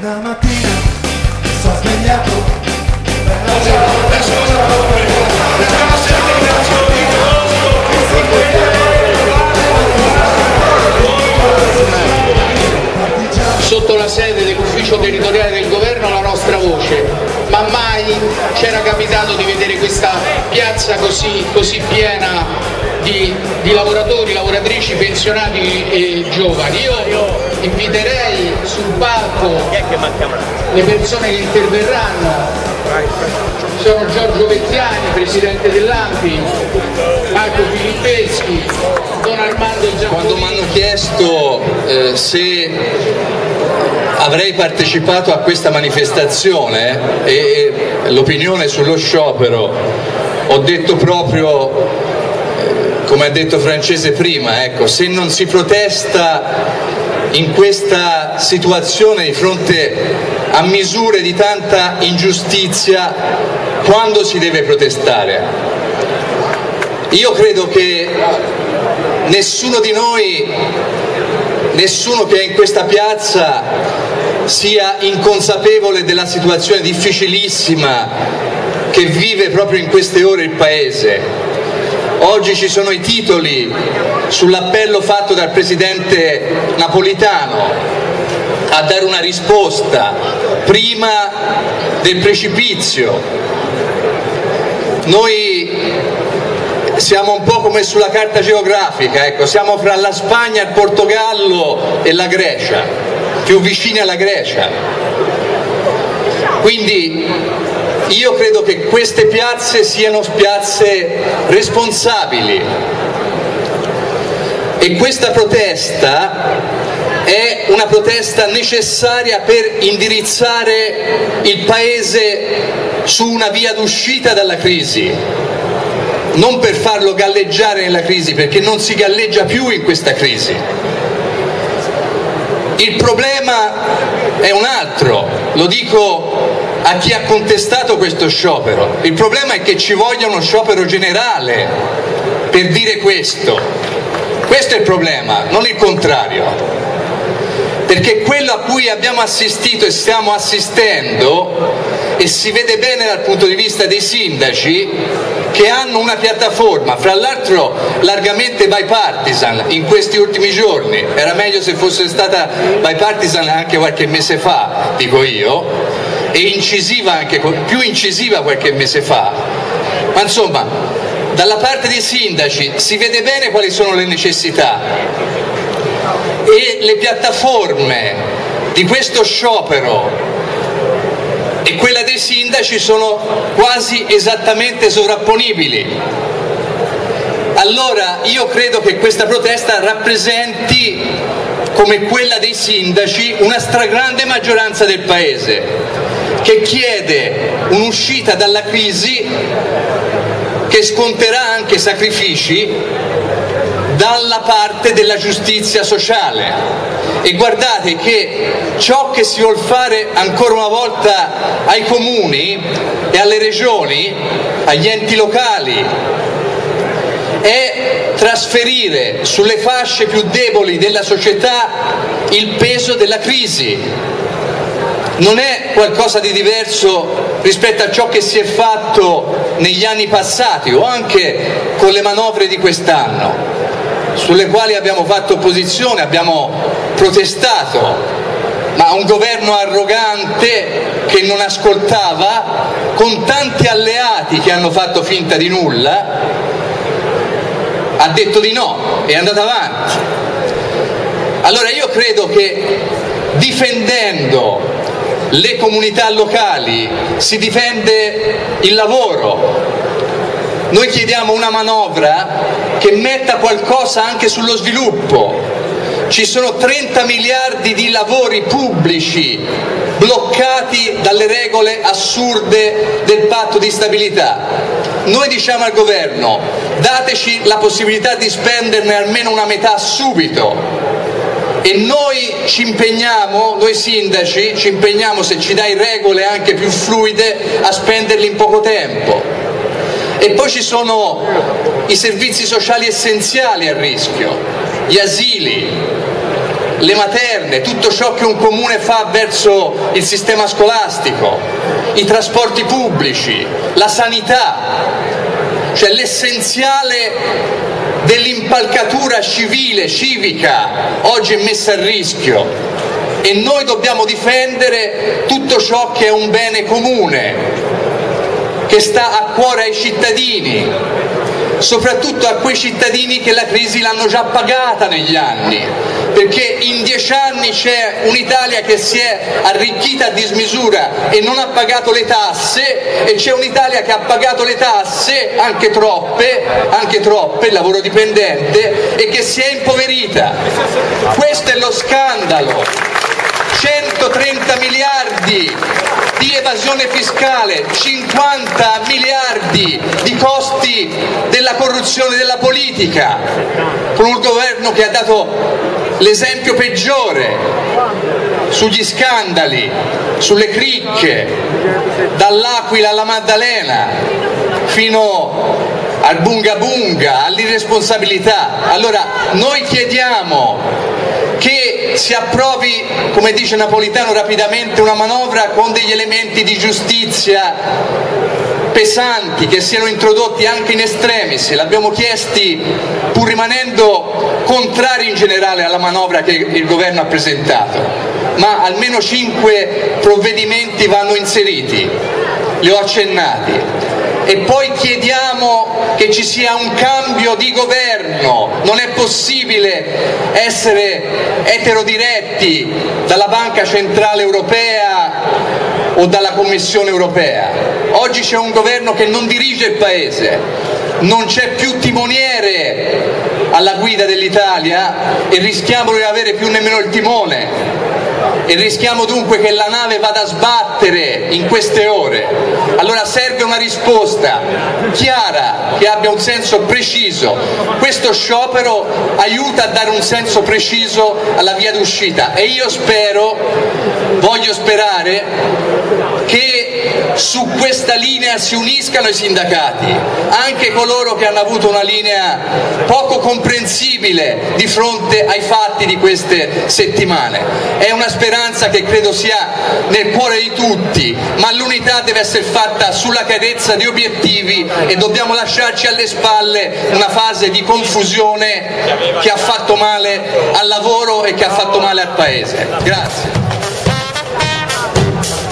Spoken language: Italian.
Una mattina sono svegliato sotto la sede dell'ufficio territoriale del governo la nostra voce, ma mai c'era capitato di vedere questa piazza così piena di lavoratori, lavoratrici, pensionati e giovani. Io inviterei sul palco le persone che interverranno. Sono Giorgio Vecchiani, presidente dell'ANPI, Marco Filippeschi, Don Armando Giacolini. Quando mi hanno chiesto se avrei partecipato a questa manifestazione e l'opinione sullo sciopero, ho detto proprio, come ha detto Francese prima, ecco, se non si protesta in questa situazione di fronte a misure di tanta ingiustizia, quando si deve protestare? Io credo che nessuno di noi, nessuno che è in questa piazza sia inconsapevole della situazione difficilissima che vive proprio in queste ore il Paese. Oggi ci sono i titoli sull'appello fatto dal Presidente Napolitano a dare una risposta prima del precipizio. Noi siamo un po' come sulla carta geografica, ecco, siamo fra la Spagna, il Portogallo e la Grecia, più vicini alla Grecia. Quindi io credo che queste piazze siano piazze responsabili e questa protesta è una protesta necessaria per indirizzare il Paese su una via d'uscita dalla crisi, non per farlo galleggiare nella crisi, perché non si galleggia più in questa crisi. Il problema è un altro, lo dico a chi ha contestato questo sciopero. Il problema è che ci voglia uno sciopero generale per dire questo. Questo è il problema, non il contrario. Perché quello a cui abbiamo assistito e stiamo assistendo, e si vede bene dal punto di vista dei sindaci, che hanno una piattaforma, fra l'altro largamente bipartisan in questi ultimi giorni, era meglio se fosse stata bipartisan anche qualche mese fa, dico io, e incisiva anche, più incisiva qualche mese fa, ma insomma dalla parte dei sindaci si vede bene quali sono le necessità e le piattaforme di questo sciopero e quella dei sindaci sono quasi esattamente sovrapponibili. Allora io credo che questa protesta rappresenti, come quella dei sindaci, una stragrande maggioranza del Paese che chiede un'uscita dalla crisi che sconterà anche sacrifici dalla parte della giustizia sociale. E guardate che ciò che si vuol fare ancora una volta ai comuni e alle regioni, agli enti locali, è trasferire sulle fasce più deboli della società il peso della crisi. Non è qualcosa di diverso rispetto a ciò che si è fatto negli anni passati o anche con le manovre di quest'anno, sulle quali abbiamo fatto opposizione, abbiamo protestato, ma un governo arrogante che non ascoltava, con tanti alleati che hanno fatto finta di nulla, ha detto di no e è andato avanti. Allora io credo che difendendo le comunità locali si difende il lavoro. Noi chiediamo una manovra che metta qualcosa anche sullo sviluppo. Ci sono 30 miliardi di lavori pubblici bloccati dalle regole assurde del patto di stabilità. Noi diciamo al governo: dateci la possibilità di spenderne almeno una metà subito. E noi ci impegniamo, noi sindaci ci impegniamo, se ci dai regole anche più fluide, a spenderli in poco tempo. E poi ci sono i servizi sociali essenziali a rischio, gli asili, le materne, tutto ciò che un comune fa verso il sistema scolastico, i trasporti pubblici, la sanità, cioè l'essenziale dell'impalcatura civile, civica, oggi è messa a rischio e noi dobbiamo difendere tutto ciò che è un bene comune, che sta a cuore ai cittadini, soprattutto a quei cittadini che la crisi l'hanno già pagata negli anni, perché in 10 anni c'è un'Italia che si è arricchita a dismisura e non ha pagato le tasse, e c'è un'Italia che ha pagato le tasse, anche troppe, il lavoro dipendente, e che si è impoverita. Questo è lo scandalo. 130 miliardi di evasione fiscale, 50 miliardi di costi della corruzione della politica, con un governo che ha dato l'esempio peggiore sugli scandali, sulle cricche, dall'Aquila alla Maddalena fino al bunga bunga, all'irresponsabilità. Allora noi chiediamo che si approvi, come dice Napolitano, rapidamente una manovra con degli elementi di giustizia pesanti, che siano introdotti anche in extremis. L'abbiamo chiesti pur rimanendo contrari in generale alla manovra che il governo ha presentato, ma almeno 5 provvedimenti vanno inseriti, li ho accennati. E poi chiediamo che ci sia un cambio di governo. Non è possibile essere eterodiretti dalla Banca Centrale Europea o dalla Commissione Europea. Oggi c'è un governo che non dirige il Paese, non c'è più timoniere alla guida dell'Italia e rischiamo di non avere più nemmeno il timone. E rischiamo dunque che la nave vada a sbattere in queste ore. Allora serve una risposta chiara, che abbia un senso preciso. Questo sciopero aiuta a dare un senso preciso alla via d'uscita e io voglio sperare che su questa linea si uniscano i sindacati, anche coloro che hanno avuto una linea poco comprensibile di fronte ai fatti di queste settimane. È una speranza che credo sia nel cuore di tutti, ma l'unità deve essere fatta sulla chiarezza di obiettivi e dobbiamo lasciarci alle spalle una fase di confusione che ha fatto male al lavoro e che ha fatto male al Paese. Grazie.